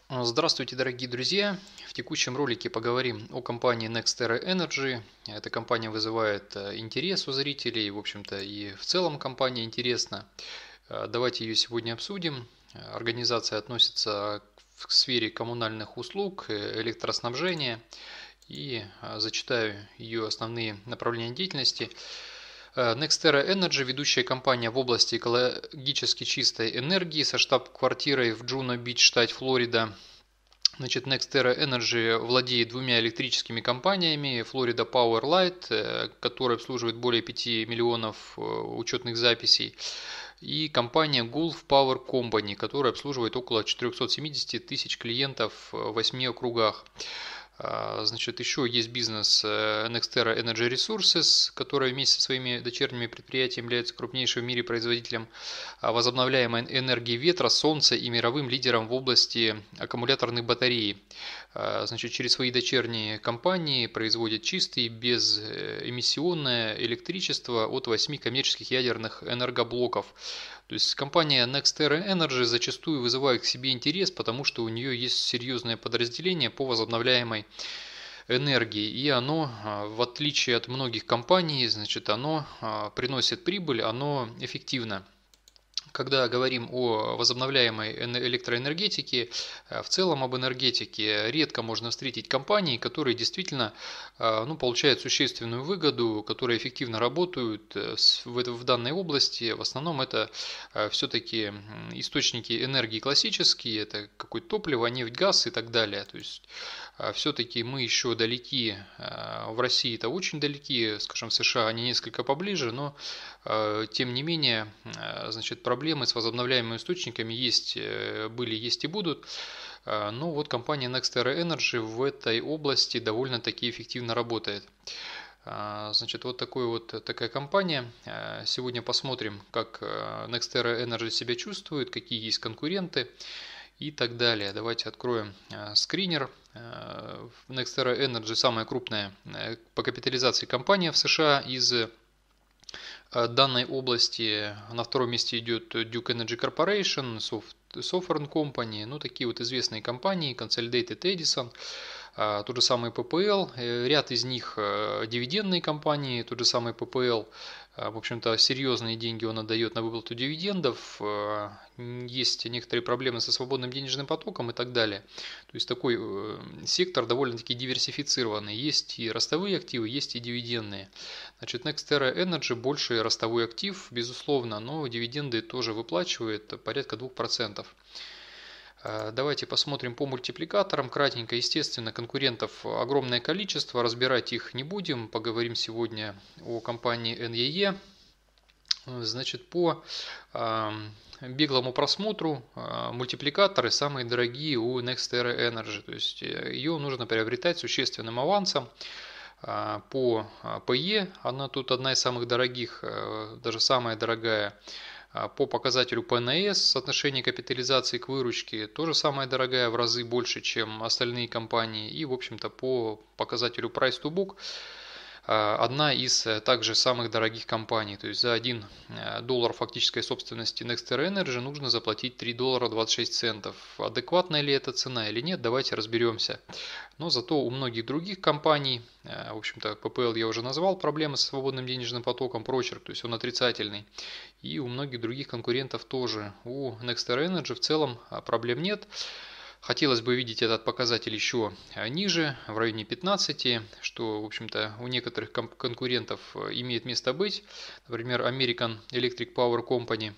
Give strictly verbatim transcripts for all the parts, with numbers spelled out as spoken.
Здравствуйте, дорогие друзья! В текущем ролике поговорим о компании NextEra Energy. Эта компания вызывает э, интерес у зрителей, в общем-то и в целом компания интересна. Э, Давайте ее сегодня обсудим. Э, Организация относится к сфере коммунальных услуг, э, электроснабжения и э, зачитаю ее основные направления деятельности. Э, NextEra Energy – ведущая компания в области экологически чистой энергии со штаб-квартирой в Джуно-Бич, штат Флорида. Значит, NextEra Energy владеет двумя электрическими компаниями: Florida Power Light, э, которая обслуживает более пяти миллионов э, учетных записей, и компания Gulf Power Company, которая обслуживает около четырехсот семидесяти тысяч клиентов в восьми округах. Значит, еще есть бизнес NextEra Energy Resources, которая вместе со своими дочерними предприятиями является крупнейшим в мире производителем возобновляемой энергии ветра, солнца и мировым лидером в области аккумуляторных батарей. Значит, через свои дочерние компании производит чистое и безэмиссионное электричество от восьми коммерческих ядерных энергоблоков. То есть компания NextEra Energy зачастую вызывает к себе интерес, потому что у нее есть серьезное подразделение по возобновляемой энергии, и оно, в отличие от многих компаний, значит, оно приносит прибыль, оно эффективно. Когда говорим о возобновляемой электроэнергетике, в целом об энергетике, редко можно встретить компании, которые действительно ну, получают существенную выгоду, которые эффективно работают в данной области. В основном это все-таки источники энергии классические, это какое-то топливо, нефть, газ и так далее. То есть все-таки мы еще далеки, в России-то очень далеки, скажем, в США они несколько поближе, но тем не менее, значит, проблемы с возобновляемыми источниками есть, были, есть и будут. Но вот компания NextEra Energy в этой области довольно-таки эффективно работает. Значит, вот, такой вот такая компания. Сегодня посмотрим, как NextEra Energy себя чувствует, какие есть конкуренты и так далее. Давайте откроем скринер. NextEra Energy самая крупная по капитализации компания в США из данной области. На втором месте идет Duke Energy Corporation, Southern Company, ну такие вот известные компании, Consolidated Edison, тот же самый пэ пэ эл, ряд из них дивидендные компании, тот же самый пэ пэ эл, в общем-то, серьезные деньги он отдает на выплату дивидендов, есть некоторые проблемы со свободным денежным потоком и так далее. То есть такой сектор довольно-таки диверсифицированный, есть и ростовые активы, есть и дивидендные. Значит, NextEra Energy больше ростовой актив, безусловно, но дивиденды тоже выплачивает порядка двух процентов. Давайте посмотрим по мультипликаторам. Кратенько, естественно, конкурентов огромное количество, разбирать их не будем. Поговорим сегодня о компании эн и и. Значит, по беглому просмотру мультипликаторы самые дорогие у NextEra Energy. То есть ее нужно приобретать существенным авансом. По пэ и она тут одна из самых дорогих, даже самая дорогая. По показателю пэ эн эс, соотношение капитализации к выручке, тоже самая дорогая, в разы больше, чем остальные компании. И, в общем-то, по показателю Price to Book, одна из также самых дорогих компаний. То есть за один доллар фактической собственности NextEra Energy нужно заплатить три доллара двадцать шесть центов. Адекватная ли эта цена или нет, давайте разберемся. Но зато у многих других компаний, в общем-то, пэ пэ эл я уже назвал, проблемы со свободным денежным потоком, прочерк, то есть он отрицательный. И у многих других конкурентов тоже. У NextEra Energy в целом проблем нет. Хотелось бы видеть этот показатель еще ниже, в районе пятнадцати, что, в общем-то, у некоторых конкурентов имеет место быть. Например, American Electric Power Company,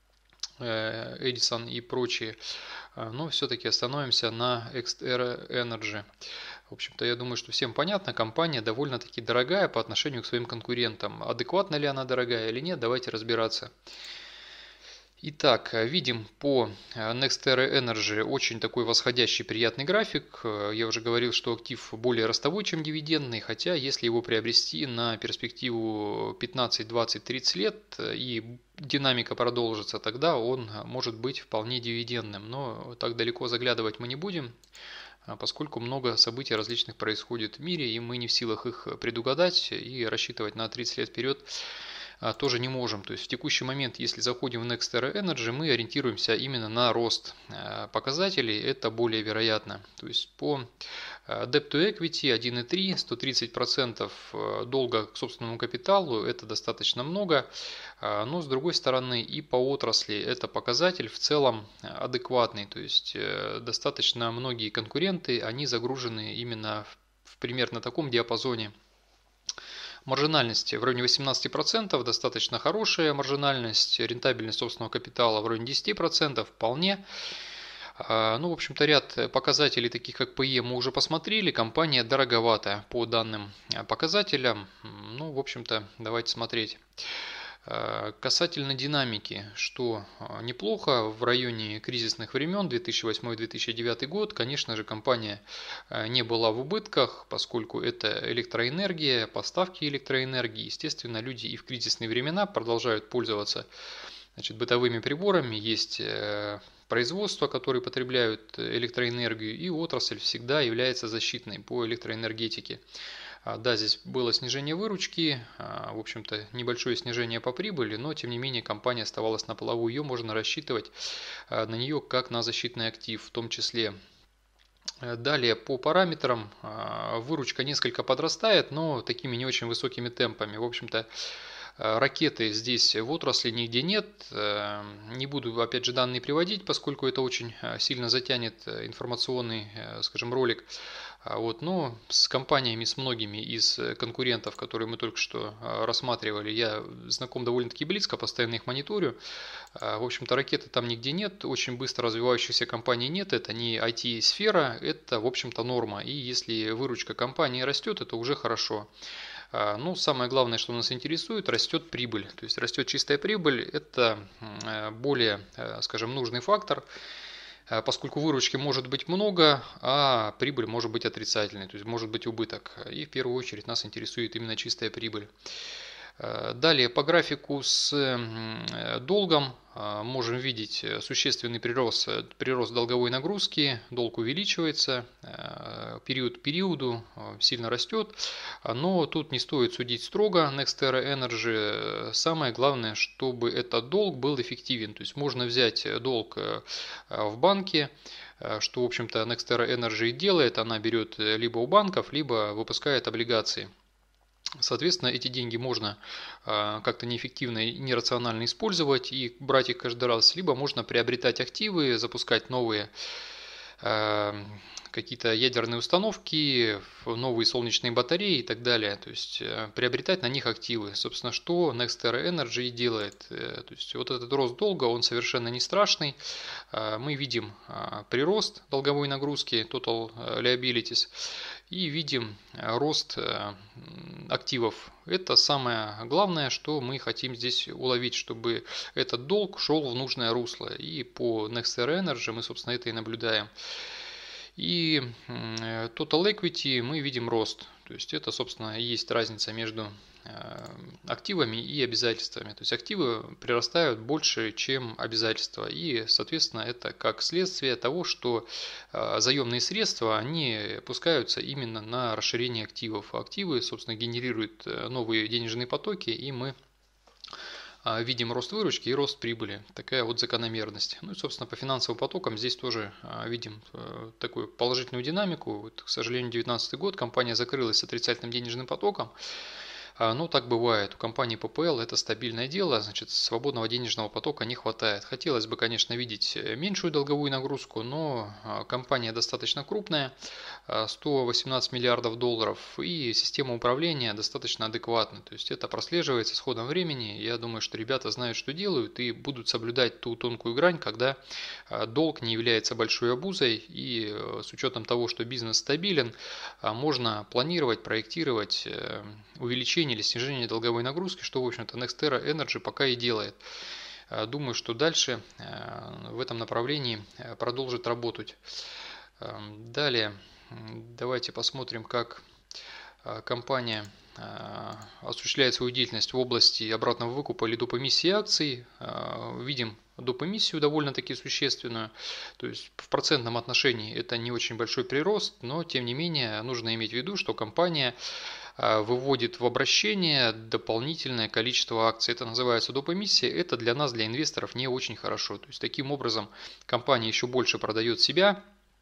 Edison и прочие. Но все-таки остановимся на NextEra Energy. В общем-то, я думаю, что всем понятно, компания довольно-таки дорогая по отношению к своим конкурентам. Адекватна ли она дорогая или нет, давайте разбираться. Итак, видим по NextEra Energy очень такой восходящий приятный график. Я уже говорил, что актив более ростовой, чем дивидендный, хотя если его приобрести на перспективу пятнадцать, двадцать, тридцать лет и динамика продолжится, тогда он может быть вполне дивидендным. Но так далеко заглядывать мы не будем, поскольку много событий различных происходит в мире, и мы не в силах их предугадать и рассчитывать на тридцать лет вперед тоже не можем. То есть в текущий момент, если заходим в NextEra Energy, мы ориентируемся именно на рост показателей, это более вероятно. То есть по Debt to Equity один и три, сто тридцать процентов долга к собственному капиталу, это достаточно много, но с другой стороны и по отрасли это показатель в целом адекватный, то есть достаточно многие конкуренты, они загружены именно в примерно таком диапазоне. Маржинальность в районе восемнадцати процентов, достаточно хорошая маржинальность, рентабельность собственного капитала в районе десяти процентов, вполне. Ну, в общем-то, ряд показателей, таких как пэ и, мы уже посмотрели. Компания дороговата по данным показателям. Ну, в общем-то, давайте смотреть. Касательно динамики, что неплохо, в районе кризисных времен две тысячи восьмой — две тысячи девятый год, конечно же, компания не была в убытках, поскольку это электроэнергия, поставки электроэнергии. Естественно, люди и в кризисные времена продолжают пользоваться, значит, бытовыми приборами, есть производства, которые потребляют электроэнергию, и отрасль всегда является защитной по электроэнергетике. Да, здесь было снижение выручки, в общем-то небольшое снижение по прибыли, но тем не менее компания оставалась на плаву, ее можно рассчитывать на нее как на защитный актив в том числе. Далее по параметрам выручка несколько подрастает, но такими не очень высокими темпами. В общем-то, ракеты здесь в отрасли нигде нет. Не буду опять же данные приводить, поскольку это очень сильно затянет информационный, скажем, ролик. Вот, но с компаниями, с многими из конкурентов, которые мы только что рассматривали, я знаком довольно-таки близко, постоянно их мониторю. В общем-то, ракеты там нигде нет, очень быстро развивающихся компаний нет, это не ай ти-сфера, это, в общем-то, норма. И если выручка компании растет, это уже хорошо. Ну, самое главное, что нас интересует, растет прибыль. То есть растет чистая прибыль, это более, скажем, нужный фактор, поскольку выручки может быть много, а прибыль может быть отрицательной, то есть может быть убыток. И в первую очередь нас интересует именно чистая прибыль. Далее по графику с долгом можем видеть существенный прирост, прирост долговой нагрузки, долг увеличивается, период к периоду сильно растет, но тут не стоит судить строго NextEra Energy. Самое главное, чтобы этот долг был эффективен, то есть можно взять долг в банке, что в общем-то NextEra Energy делает, она берет либо у банков, либо выпускает облигации. Соответственно, эти деньги можно как-то неэффективно и нерационально использовать и брать их каждый раз, либо можно приобретать активы, запускать новые какие-то ядерные установки, новые солнечные батареи и так далее. То есть приобретать на них активы. Собственно, что NextEra Energy и делает. То есть вот этот рост долга, он совершенно не страшный. Мы видим прирост долговой нагрузки, Total Liabilities, и видим рост активов. Это самое главное, что мы хотим здесь уловить, чтобы этот долг шел в нужное русло. И по NextEra Energy мы, собственно, это и наблюдаем. И Total Equity мы видим рост. То есть это, собственно, и есть разница между активами и обязательствами. То есть активы прирастают больше, чем обязательства. И, соответственно, это как следствие того, что заемные средства, они пускаются именно на расширение активов. Активы, собственно, генерируют новые денежные потоки, и мы видим рост выручки и рост прибыли. Такая вот закономерность. Ну и, собственно, по финансовым потокам здесь тоже видим такую положительную динамику. Вот, к сожалению, две тысячи девятнадцатый год компания закрылась с отрицательным денежным потоком. Ну, так бывает. У компании пэ пэ эл это стабильное дело, значит, свободного денежного потока не хватает. Хотелось бы, конечно, видеть меньшую долговую нагрузку, но компания достаточно крупная, сто восемнадцать миллиардов долларов, и система управления достаточно адекватна. То есть это прослеживается с ходом времени. Я думаю, что ребята знают, что делают, и будут соблюдать ту тонкую грань, когда долг не является большой обузой, и с учетом того, что бизнес стабилен, можно планировать, проектировать увеличение или снижение долговой нагрузки, что, в общем-то, NextEra Energy пока и делает. Думаю, что дальше в этом направлении продолжит работать. Далее давайте посмотрим, как компания осуществляет свою деятельность в области обратного выкупа или доп. Эмиссии акций. Видим доп. Эмиссию довольно-таки существенную, то есть в процентном отношении это не очень большой прирост, но тем не менее нужно иметь в виду, что компания выводит в обращение дополнительное количество акций. Это называется доп. Эмиссия. Это для нас, для инвесторов, не очень хорошо. То есть таким образом компания еще больше продает себя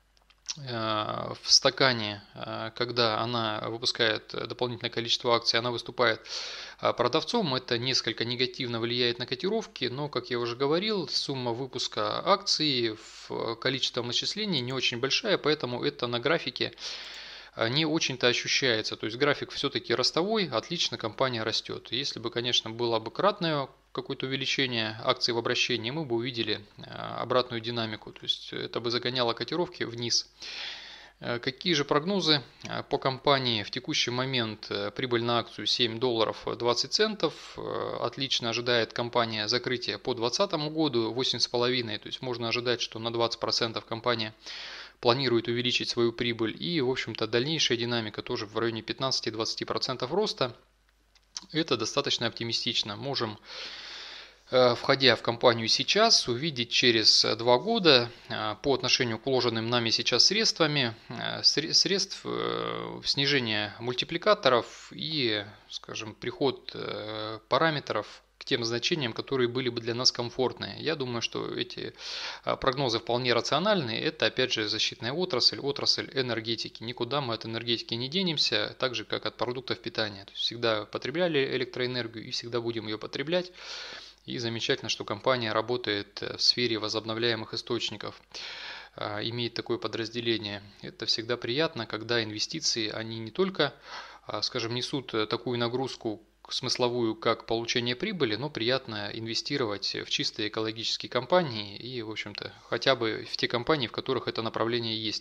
в стакане, когда она выпускает дополнительное количество акций, она выступает продавцом. Это несколько негативно влияет на котировки, но, как я уже говорил, сумма выпуска акций в количественном исчислении не очень большая, поэтому это на графике не очень-то ощущается. То есть график все-таки ростовой, отлично компания растет. Если бы, конечно, было бы кратное какое-то увеличение акций в обращении, мы бы увидели обратную динамику. То есть это бы загоняло котировки вниз. Какие же прогнозы по компании? В текущий момент прибыль на акцию семь долларов двадцать центов. Отлично ожидает компания закрытия по две тысячи двадцатому году восемь с половиной. То есть можно ожидать, что на двадцать процентов компания планирует увеличить свою прибыль. И, в общем-то, дальнейшая динамика тоже в районе пятнадцати-двадцати процентов роста. Это достаточно оптимистично. Можем, входя в компанию сейчас, увидеть через два года по отношению к вложенным нами сейчас средствами, средств снижение мультипликаторов и, скажем, приход параметров к тем значениям, которые были бы для нас комфортные. Я думаю, что эти прогнозы вполне рациональны. Это, опять же, защитная отрасль, отрасль энергетики. Никуда мы от энергетики не денемся, так же, как от продуктов питания. То есть всегда потребляли электроэнергию и всегда будем ее потреблять. И замечательно, что компания работает в сфере возобновляемых источников, имеет такое подразделение. Это всегда приятно, когда инвестиции, они не только, скажем, несут такую нагрузку смысловую, как получение прибыли, но приятно инвестировать в чистые экологические компании и, в общем-то, хотя бы в те компании, в которых это направление есть.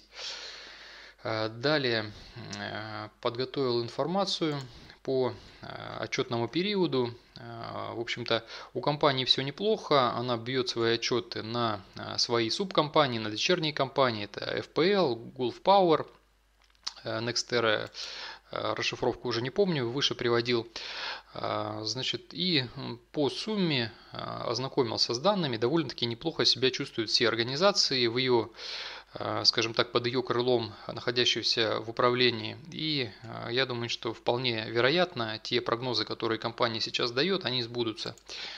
Далее подготовил информацию по отчетному периоду. В общем-то, у компании все неплохо, она бьет свои отчеты на свои субкомпании, на дочерние компании, это эф пи эл, Gulf Power, NextEra, расшифровку уже не помню, выше приводил. Значит, и по сумме ознакомился с данными, довольно-таки неплохо себя чувствуют все организации в ее, скажем так, под ее крылом, находящиеся в управлении. И я думаю, что вполне вероятно, те прогнозы, которые компания сейчас дает, они сбудутся.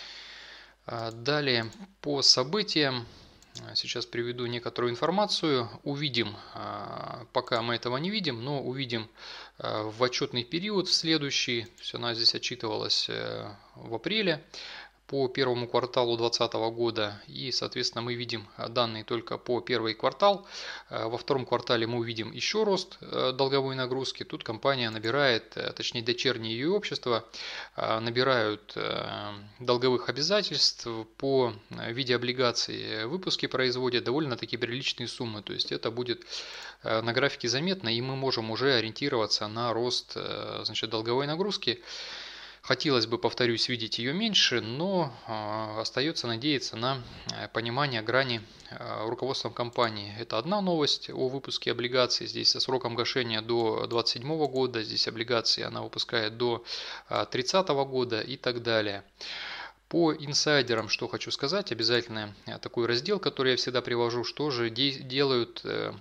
Далее, по событиям. Сейчас приведу некоторую информацию. Увидим, пока мы этого не видим, но увидим в отчетный период в следующий. То есть она здесь отчитывалась в апреле по первому кварталу две тысячи двадцатого года. И, соответственно, мы видим данные только по первый квартал. Во втором квартале мы увидим еще рост долговой нагрузки. Тут компания набирает, точнее дочерние ее общества, набирают долговых обязательств по виде облигаций. Выпуски производят довольно-таки приличные суммы. То есть это будет на графике заметно, и мы можем уже ориентироваться на рост, значит, долговой нагрузки. Хотелось бы, повторюсь, видеть ее меньше, но остается надеяться на понимание грани руководством компании. Это одна новость о выпуске облигаций. Здесь со сроком гашения до две тысячи двадцать седьмого года. Здесь облигации она выпускает до две тысячи тридцатого года и так далее. По инсайдерам, что хочу сказать, обязательно такой раздел, который я всегда привожу, что же делают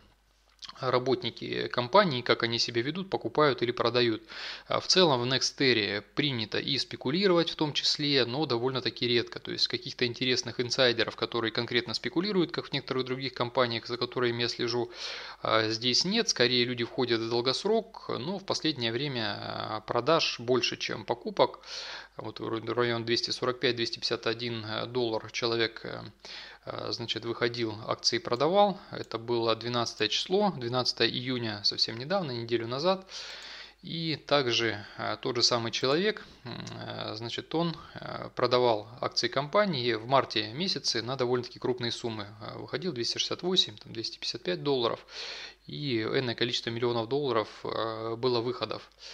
работники компании, как они себя ведут, покупают или продают. В целом в NextEra принято и спекулировать в том числе, но довольно-таки редко. То есть каких-то интересных инсайдеров, которые конкретно спекулируют, как в некоторых других компаниях, за которыми я слежу, здесь нет. Скорее люди входят в долгосрок, но в последнее время продаж больше, чем покупок. Вот в район двести сорок пять - двести пятьдесят один доллар человек, значит, выходил, акции продавал. Это было двенадцатое число, двенадцатое июня, совсем недавно, неделю назад. И также тот же самый человек, значит, он продавал акции компании в марте месяце на довольно-таки крупные суммы. Выходил двести шестьдесят восемь, двести пятьдесят пять долларов, и энное количество миллионов долларов было выходов.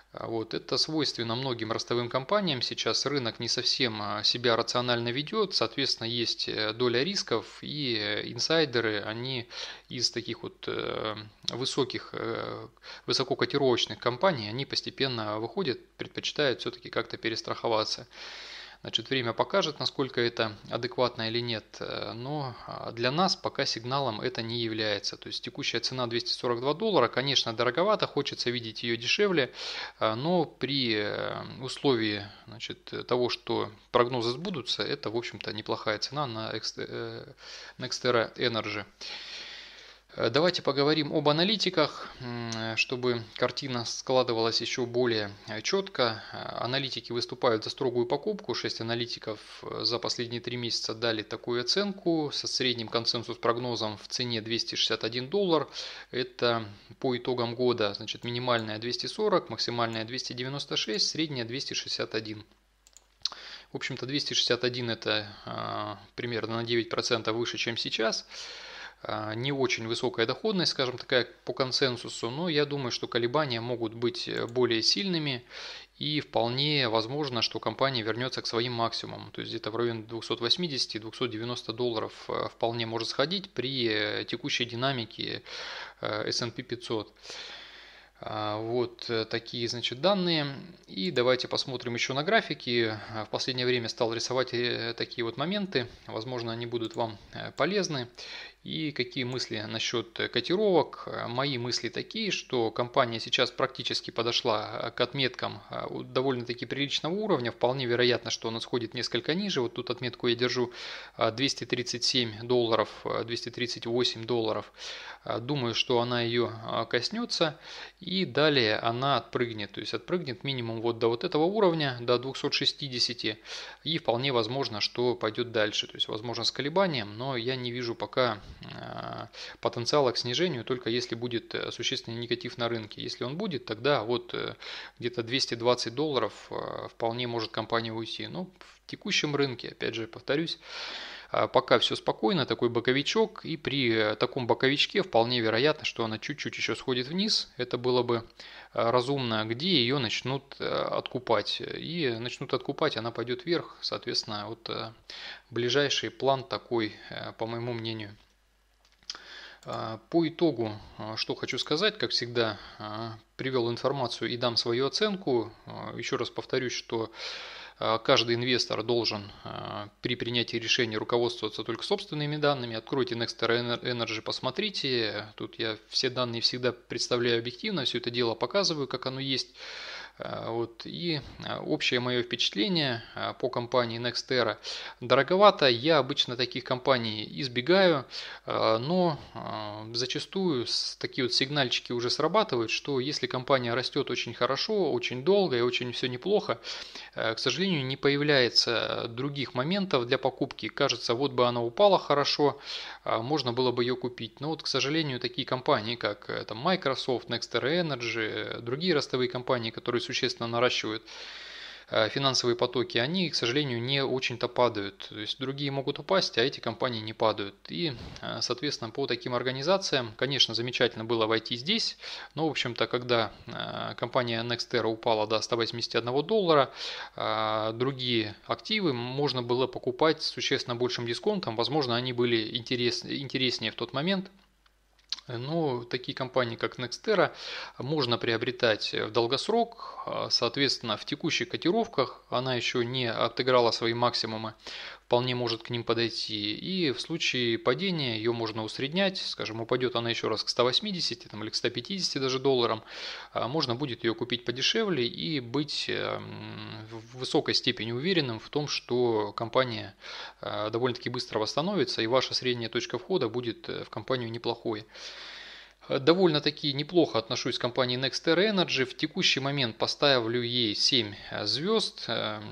Вот. Это свойственно многим ростовым компаниям. Сейчас рынок не совсем себя рационально ведет, соответственно, есть доля рисков, и инсайдеры, они из таких вот высоких, высококотировочных компаний, они постепенно выходят, предпочитают все-таки как-то перестраховаться. Значит, время покажет, насколько это адекватно или нет, но для нас пока сигналом это не является. То есть текущая цена двести сорок два доллара, конечно, дороговато, хочется видеть ее дешевле, но при условии, значит, того, что прогнозы сбудутся, это, в общем-то, неплохая цена на Nextera Energy. Давайте поговорим об аналитиках, чтобы картина складывалась еще более четко. Аналитики выступают за строгую покупку. шесть аналитиков за последние три месяца дали такую оценку со средним консенсус-прогнозом в цене двести шестьдесят один доллар. Это по итогам года, значит, минимальная двести сорок, максимальная двести девяносто шесть, средняя двести шестьдесят один. В общем-то, двести шестьдесят один это а, примерно на девять процентов выше, чем сейчас. Не очень высокая доходность, скажем такая, по консенсусу, но я думаю, что колебания могут быть более сильными, и вполне возможно, что компания вернется к своим максимумам. То есть где-то в районе двухсот восьмидесяти — двухсот девяноста долларов вполне может сходить при текущей динамике эс энд пи пятьсот. Вот такие, значит, данные. И давайте посмотрим еще на графики. В последнее время стал рисовать такие вот моменты. Возможно, они будут вам полезны. И какие мысли насчет котировок? Мои мысли такие, что компания сейчас практически подошла к отметкам довольно-таки приличного уровня. Вполне вероятно, что она сходит несколько ниже. Вот тут отметку я держу двести тридцать семь долларов, двести тридцать восемь долларов. Думаю, что она ее коснется. И далее она отпрыгнет. То есть отпрыгнет минимум вот до вот этого уровня, до двухсот шестидесяти. И вполне возможно, что пойдет дальше. То есть возможно с колебанием, но я не вижу пока потенциала к снижению, только если будет существенный негатив на рынке. Если он будет, тогда вот где-то двести двадцать долларов вполне может компания уйти. Но в текущем рынке, опять же повторюсь, пока все спокойно, такой боковичок, и при таком боковичке вполне вероятно, что она чуть-чуть еще сходит вниз. Это было бы разумно, где ее начнут откупать. И начнут откупать, она пойдет вверх. Соответственно, вот ближайший план такой, по моему мнению. По итогу, что хочу сказать, как всегда, привел информацию и дам свою оценку. Еще раз повторюсь, что каждый инвестор должен при принятии решения руководствоваться только собственными данными. Откройте Nextera Energy, посмотрите. Тут я все данные всегда представляю объективно, все это дело показываю, как оно есть. Вот. И общее мое впечатление по компании Nextera: дороговато. Я обычно таких компаний избегаю, но зачастую такие вот сигнальчики уже срабатывают, что если компания растет очень хорошо, очень долго и очень все неплохо, к сожалению, не появляется других моментов для покупки. Кажется, вот бы она упала хорошо, можно было бы ее купить. Но вот, к сожалению, такие компании, как там Microsoft, Nextera Energy, другие ростовые компании, которые существенно наращивают финансовые потоки, они, к сожалению, не очень-то падают. То есть другие могут упасть, а эти компании не падают. И, соответственно, по таким организациям, конечно, замечательно было войти здесь, но, в общем-то, когда компания Nextera упала до ста восьмидесяти одного доллара, другие активы можно было покупать с существенно большим дисконтом. Возможно, они были интерес, интереснее в тот момент. Но такие компании, как Nextera, можно приобретать в долгосрок. Соответственно, в текущих котировках она еще не отыграла свои максимумы, вполне может к ним подойти. И в случае падения ее можно усреднять. Скажем, упадет она еще раз к ста восьмидесяти там, или к ста пятидесяти даже долларам. Можно будет ее купить подешевле и быть в высокой степени уверенным в том, что компания довольно-таки быстро восстановится, и ваша средняя точка входа будет в компанию неплохой. Довольно-таки неплохо отношусь к компании Nextera Energy. В текущий момент поставлю ей семь звезд.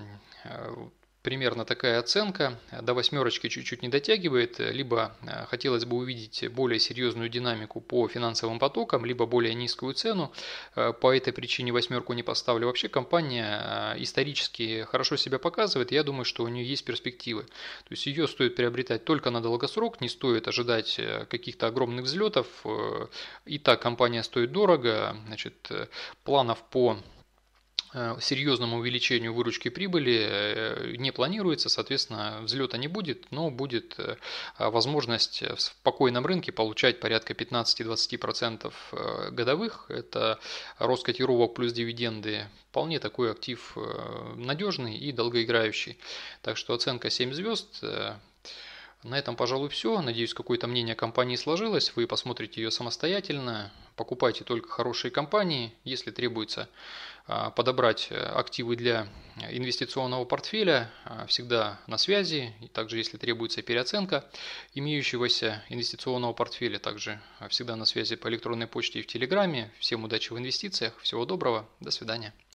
Примерно такая оценка. До восьмерочки чуть-чуть не дотягивает. Либо хотелось бы увидеть более серьезную динамику по финансовым потокам, либо более низкую цену. По этой причине восьмерку не поставлю. Вообще компания исторически хорошо себя показывает. Я думаю, что у нее есть перспективы. То есть ее стоит приобретать только на долгосрок. Не стоит ожидать каких-то огромных взлетов. И так компания стоит дорого. Значит, планов по серьезному увеличению выручки прибыли не планируется, соответственно, взлета не будет, но будет возможность в спокойном рынке получать порядка пятнадцать-двадцать процентов годовых. Это рост котировок плюс дивиденды. Вполне такой актив надежный и долгоиграющий. Так что оценка семь звезд. На этом, пожалуй, все. Надеюсь, какое-то мнение о компании сложилось. Вы посмотрите ее самостоятельно. Покупайте только хорошие компании. Если требуется подобрать активы для инвестиционного портфеля, всегда на связи. И также, если требуется переоценка имеющегося инвестиционного портфеля, также всегда на связи по электронной почте и в Телеграме. Всем удачи в инвестициях. Всего доброго. До свидания.